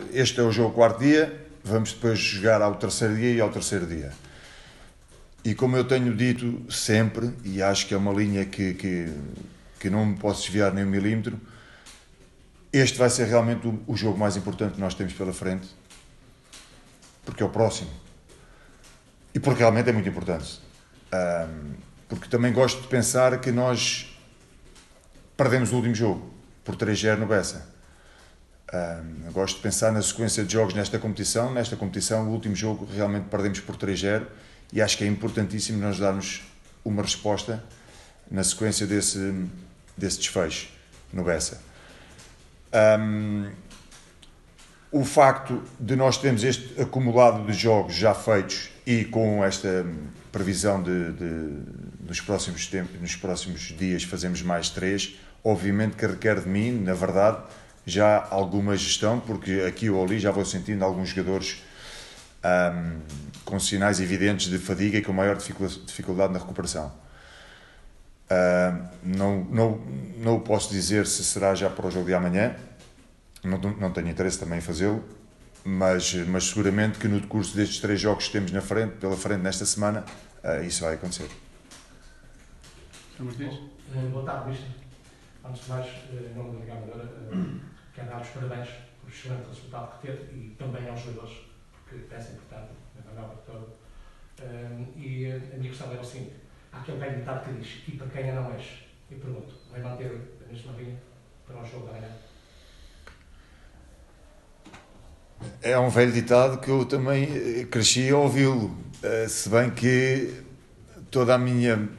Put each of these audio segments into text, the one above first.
este é o jogo quarto dia, vamos depois jogar ao terceiro dia e ao terceiro dia. E como eu tenho dito sempre, e acho que é uma linha que não me posso desviar nem um milímetro, este vai ser realmente o jogo mais importante que nós temos pela frente, porque é o próximo. E porque realmente é muito importante. Porque também gosto de pensar que nós perdemos o último jogo por 3-0 no Bessa. Gosto de pensar na sequência de jogos nesta competição. Nesta competição, o último jogo realmente perdemos por 3-0 e acho que é importantíssimo nós darmos uma resposta na sequência desse desfecho no Bessa. O facto de nós termos este acumulado de jogos já feitos e com esta previsão nos próximos dias fazemos mais 3, obviamente que requer de mim, na verdade, já alguma gestão, porque aqui ou ali já vou sentindo alguns jogadores com sinais evidentes de fadiga e com maior dificuldade na recuperação. Não posso dizer se será já para o jogo de amanhã, não tenho interesse também em fazê-lo, mas seguramente que no decurso destes 3 jogos que temos pela frente nesta semana, isso vai acontecer. Boa tarde, Mister. Antes de mais, em nome da Liga Amadora, quero dar os parabéns por o excelente resultado que teve e também aos jogadores, porque peça importante, na verdade, todo. E a minha questão era o seguinte: há aquele velho ditado que diz: equipa ganha não mexe. Eu pergunto, vai manter a mesma linha para o jogo da manhã? É um velho ditado que eu também cresci a ouvi-lo, se bem que toda a minha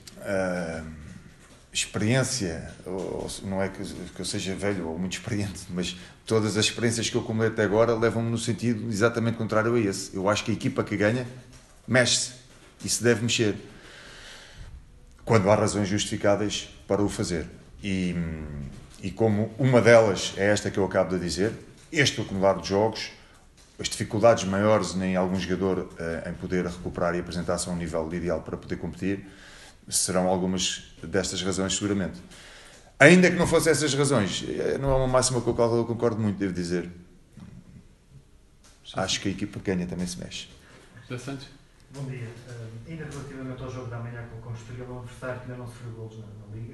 experiência, não é que eu seja velho ou muito experiente, mas todas as experiências que eu acumulei até agora levam-me no sentido exatamente contrário a esse. Eu acho que a equipa que ganha mexe-se e se deve mexer quando há razões justificáveis para o fazer. E como uma delas é esta que eu acabo de dizer, este acumular de jogos, as dificuldades maiores em algum jogador em poder recuperar e apresentar-se a um nível ideal para poder competir, serão algumas destas razões, seguramente. Ainda que não fossem essas razões, não é uma máxima com a qual eu concordo muito, devo dizer. Acho que a equipa que ganha também se mexe. Santos? Bom dia. Ainda relativamente ao jogo da manhã com o Estoril, é um adversário que ainda não sofreu golos na Liga.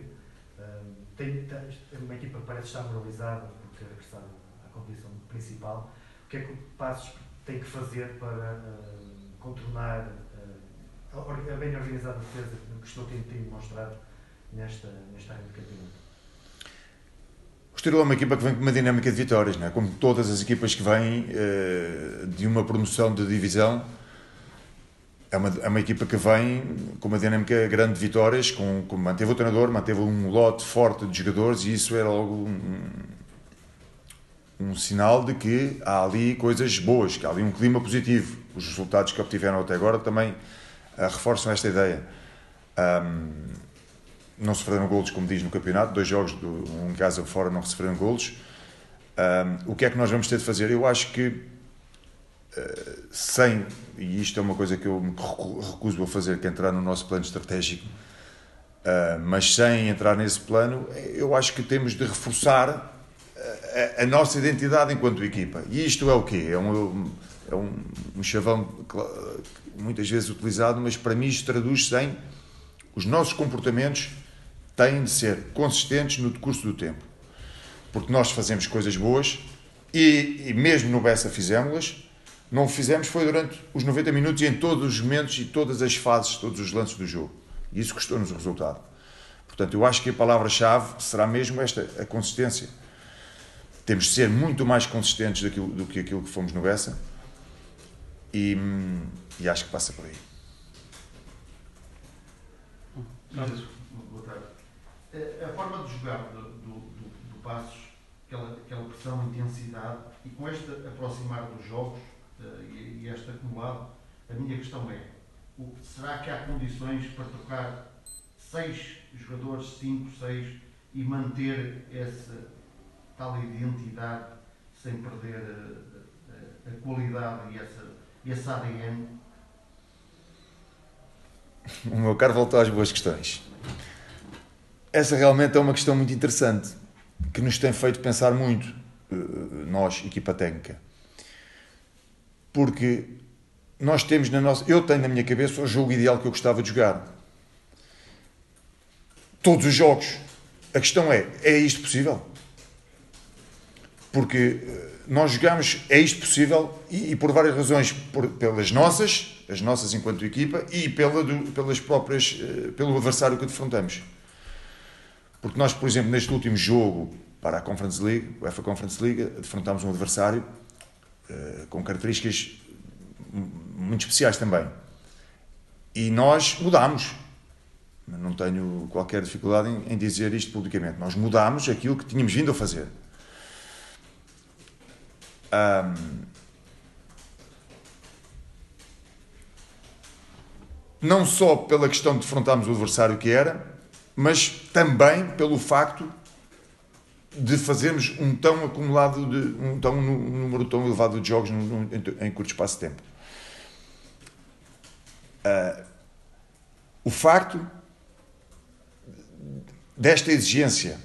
Uma equipa que parece estar moralizada por ter regressado à competição principal. O que é que o Passos tem que fazer para contornar a bem organizada defesa que estou tem demonstrado nesta área de campeonato? O Estoril é uma equipa que vem com uma dinâmica de vitórias, não é? Como todas as equipas que vêm de uma promoção de divisão. É uma equipa que vem com uma dinâmica grande de vitórias, manteve o treinador, manteve um lote forte de jogadores, e isso é logo um sinal de que há ali coisas boas, que há ali um clima positivo. Os resultados que obtiveram até agora também reforçam esta ideia. Não sofreram golos, como diz no campeonato, 2 jogos, um em casa ou fora, não sofreram golos. O que é que nós vamos ter de fazer? Eu acho que e isto é uma coisa que eu me recuso a fazer, que é entrar no nosso plano estratégico, mas sem entrar nesse plano, eu acho que temos de reforçar a nossa identidade enquanto equipa. E isto é o quê? É um chavão muitas vezes utilizado, mas para mim isto traduz-se em: os nossos comportamentos têm de ser consistentes no decurso do tempo, porque nós fazemos coisas boas e mesmo no Bessa fizemos-las. Não o fizemos foi durante os 90 minutos e em todos os momentos e todas as fases, todos os lances do jogo. E isso custou-nos o resultado. Portanto, eu acho que a palavra-chave será mesmo esta, a consistência. Temos de ser muito mais consistentes do que aquilo que fomos no Bessa, e acho que passa por aí. Boa tarde. A forma de jogar do Passos, aquela pressão, intensidade, e com este aproximar dos jogos e este acumulado, a minha questão é: será que há condições para trocar 6 jogadores, 5, 6, e manter essa tal identidade sem perder a qualidade e esse ADN? O meu caro voltou às boas questões. Essa realmente é uma questão muito interessante, que nos tem feito pensar muito. nós, equipa técnica. Porque nós temos eu tenho na minha cabeça o jogo ideal que eu gostava de jogar. Todos os jogos. A questão é isto possível? Porque nós jogamos, é isto possível, e por várias razões, pelas as nossas enquanto equipa, e pelas próprias, pelo adversário que defrontamos. Porque nós, por exemplo, neste último jogo para a Conference League, UEFA Conference League, defrontámos um adversário com características muito especiais também. E nós mudámos. Não tenho qualquer dificuldade em dizer isto publicamente. Nós mudámos aquilo que tínhamos vindo a fazer. Não só pela questão de defrontarmos o adversário que era, mas também pelo facto de fazermos um número tão elevado de jogos em curto espaço de tempo. O facto desta exigência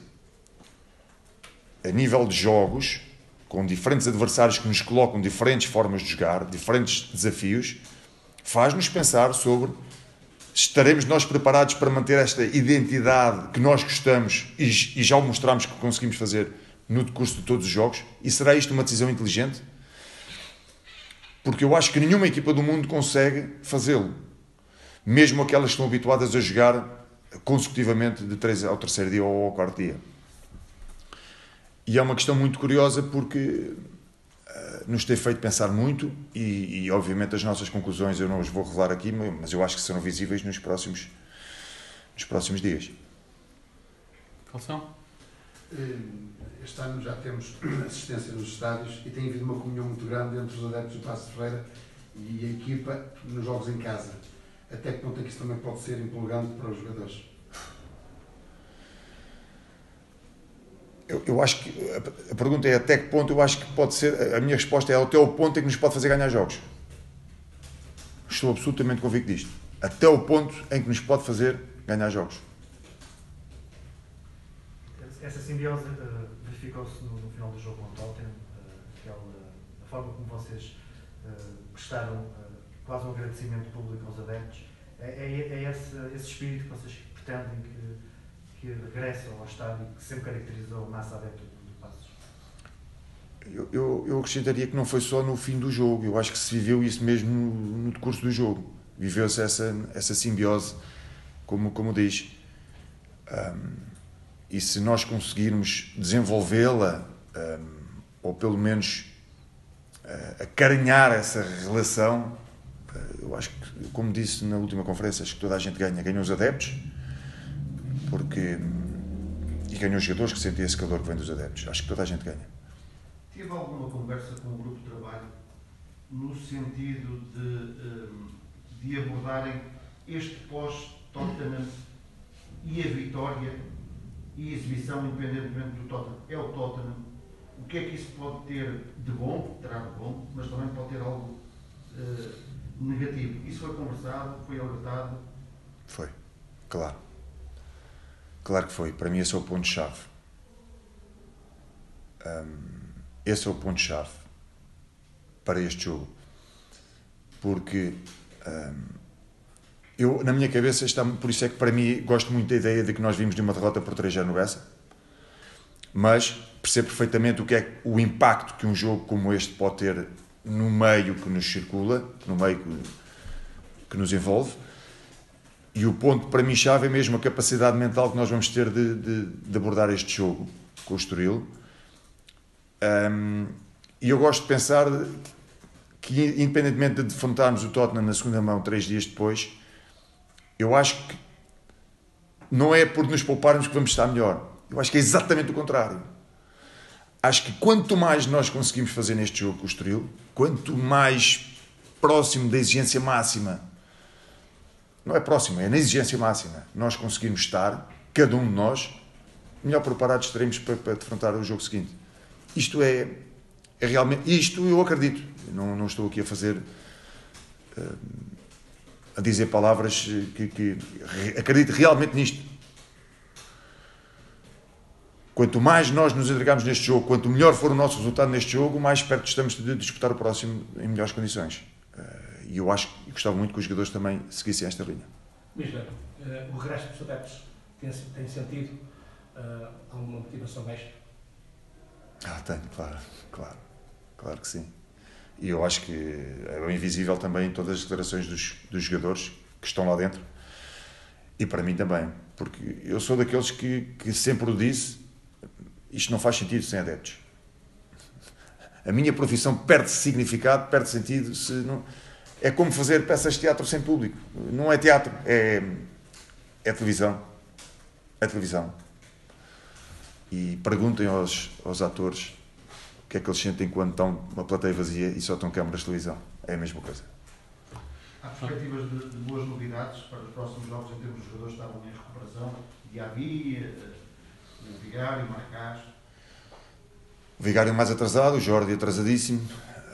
a nível de jogos, com diferentes adversários que nos colocam diferentes formas de jogar, diferentes desafios, faz-nos pensar sobre estaremos nós preparados para manter esta identidade que nós gostamos e já o mostramos que conseguimos fazer no decurso de todos os jogos? E será isto uma decisão inteligente? Porque eu acho que nenhuma equipa do mundo consegue fazê-lo. Mesmo aquelas que estão habituadas a jogar consecutivamente de 3 ao terceiro dia ou ao quarto dia. E é uma questão muito curiosa porque nos tem feito pensar muito e obviamente as nossas conclusões eu não as vou revelar aqui, mas eu acho que serão visíveis nos próximos dias. Calção? Este ano já temos assistência nos estádios e tem havido uma comunhão muito grande entre os adeptos do Passos de Ferreira e a equipa nos jogos em casa. Até que ponto é que isso também pode ser empolgante para os jogadores? Eu acho que a pergunta é até que ponto. Eu acho que pode ser, a minha resposta é até o ponto em que nos pode fazer ganhar jogos. Estou absolutamente convicto disto. Até o ponto em que nos pode fazer ganhar jogos. Essa simbiose verificou-se no final do jogo contra o Tottenham, a forma como vocês prestaram quase um agradecimento público aos adeptos. É esse espírito que vocês pretendem que regresse ao estádio, que sempre caracterizou a massa adepta do Passos? Eu acrescentaria que não foi só no fim do jogo. Eu acho que se viveu isso mesmo no decurso do jogo. Viveu-se essa simbiose, como diz. E se nós conseguirmos desenvolvê-la, ou pelo menos acarinhar essa relação, eu acho que, como disse na última conferência, acho que toda a gente ganha. Ganham os adeptos, e ganham os jogadores que sentem esse calor que vem dos adeptos. Acho que toda a gente ganha. Tive alguma conversa com o grupo de trabalho no sentido de abordarem este pós-Tottenham e a vitória e a exibição, independentemente do Tottenham? É o Tottenham. O que é que isso pode ter de bom? Terá de bom, mas também pode ter algo negativo. Isso foi conversado, foi alertado? Foi, claro. Claro que foi. Para mim esse é o ponto-chave. Esse é o ponto-chave para este jogo. Porque eu, na minha cabeça, por isso é que para mim gosto muito da ideia de que nós vimos de uma derrota por 3-0 no Bessa, mas percebo perfeitamente o que é o impacto que um jogo como este pode ter no meio que nos circula, no meio que nos envolve. E o ponto para mim chave é mesmo a capacidade mental que nós vamos ter de abordar este jogo com o Estoril. E eu gosto de pensar que, independentemente de defrontarmos o Tottenham na segunda mão 3 dias depois, eu acho que não é por nos pouparmos que vamos estar melhor. Eu acho que é exatamente o contrário. Acho que quanto mais nós conseguimos fazer neste jogo com o Estoril, quanto mais próximo da exigência máxima, não é próximo, é na exigência máxima, nós conseguimos estar, cada um de nós, melhor preparados estaremos para defrontar o jogo seguinte. Isto é realmente, isto eu acredito, não estou aqui a fazer, a dizer palavras que acredito realmente nisto. quanto mais nós nos entregarmos neste jogo, quanto melhor for o nosso resultado neste jogo, mais perto estamos de disputar o próximo em melhores condições. E eu acho que gostava muito que os jogadores também seguissem esta linha. Luís Bento, o regresso dos adeptos tem sentido alguma motivação extra? Tenho, claro que sim. E eu acho que é bem visível também em todas as declarações dos jogadores que estão lá dentro. E para mim também, porque eu sou daqueles que sempre o disse, isto não faz sentido sem adeptos. A minha profissão perde significado, perde sentido, se não... É como fazer peças de teatro sem público. Não é teatro, é televisão. É televisão. E perguntem aos atores o que é que eles sentem quando estão uma plateia vazia e só estão câmaras de televisão. É a mesma coisa. Há perspectivas de boas novidades para os próximos jogos em termos de jogadores que estavam em recuperação? Diaby, o Vigário, o Maracás. O Vigário mais atrasado, o Jordi atrasadíssimo.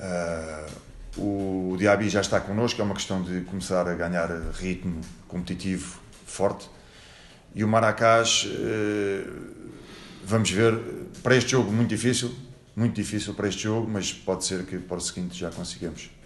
O Diaby já está connosco, é uma questão de começar a ganhar ritmo competitivo forte. E o Maracás, vamos ver, para este jogo muito difícil para este jogo, mas pode ser que para o seguinte já consigamos.